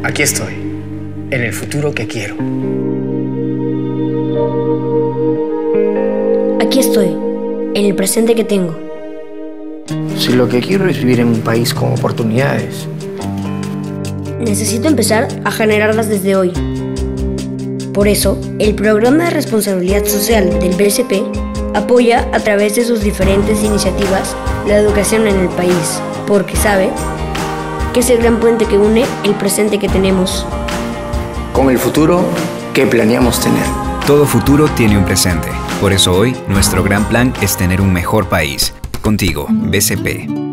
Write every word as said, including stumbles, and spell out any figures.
Aquí estoy, en el futuro que quiero. Aquí estoy, en el presente que tengo. Si lo que quiero es vivir en un país con oportunidades, necesito empezar a generarlas desde hoy. Por eso, el Programa de Responsabilidad Social del B S P apoya a través de sus diferentes iniciativas la educación en el país, porque sabe que es el gran puente que une el presente que tenemos con el futuro que planeamos tener. Todo futuro tiene un presente. Por eso hoy, nuestro gran plan es tener un mejor país. Contigo, B S P.